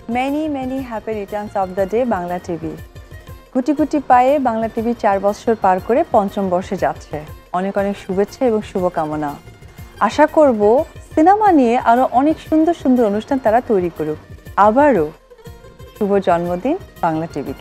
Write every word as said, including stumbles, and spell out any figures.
Many many happy returns of the day Bangla TV. গুটি গুটি পায়ে বাংলা টিভি চার বছর পার করে পঞ্চম বর্ষে যাচ্ছে। অনেক অনেক শুভেচ্ছা এবং শুভকামনা। আশা করব সিনেমা নিয়ে আরও অনেক সুন্দর সুন্দর অনুষ্ঠান তারা তৈরি করুক। আবারও শুভ জন্মদিন বাংলা টিভি।